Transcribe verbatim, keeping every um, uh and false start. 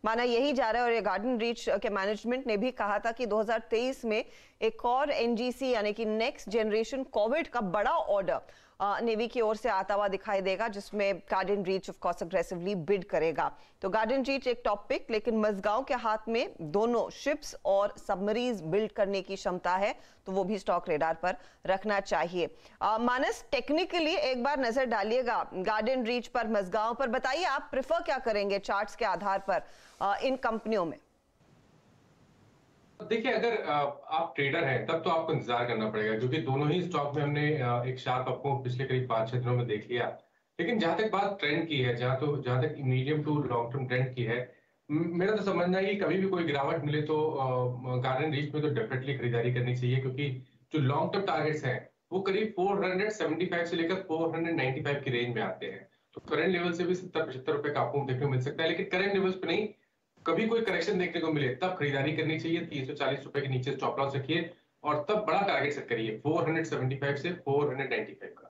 माना यही जा रहा है। और ये गार्डन रीच के मैनेजमेंट ने भी कहा था कि दो हज़ार तेईस में एक और एनजीसी यानी कि नेक्स्ट जनरेशन कोविड का बड़ा ऑर्डर नेवी की ओर से आता हुआ दिखाई देगा, जिसमें Garden Reach of course aggressively bid करेगा। तो गार्डन रीच एक टॉपिक, लेकिन मजगांव के हाथ में दोनों शिप्स और सबमरीज बिल्ड करने की क्षमता है, तो वो भी स्टॉक रेडार पर रखना चाहिए। आ, मानस, टेक्निकली एक बार नजर डालिएगा गार्डन रीच पर, मजगांव पर। बताइए आप प्रेफर क्या करेंगे चार्ट्स के आधार पर आ, इन कंपनियों में? देखिए, अगर आप ट्रेडर हैं तब तो आपको इंतजार करना पड़ेगा, क्योंकि दोनों ही स्टॉक में हमने एक शार्प अपमूव पिछले करीब पांच छह दिनों में देख लिया। लेकिन जहां तक बात ट्रेंड की है, जहां तो जहां तक medium to long term trend की है, मेरा तो समझना है कि कभी भी कोई गिरावट मिले तो गार्डन रीच में तो डेफिनेटली खरीदारी करनी चाहिए, क्योंकि जो लॉन्ग टर्म टारगेट्स हैं वो करीब चार सौ पचहत्तर से लेकर चार सौ पचानवे की रेंज में आते हैं। तो करंट लेवल से भी सत्तर पचहत्तर रुपए का अपमूव देखने को मिल सकता है, लेकिन करंट लेवल्स पे नहीं। कभी कोई करेक्शन देखने को मिले तब खरीदारी करनी चाहिए। तीन सौ चालीस रुपए के नीचे स्टॉप लॉस रखिए और तब बड़ा टारगेट सेट करिए चार सौ पचहत्तर से चार सौ पचानवे का।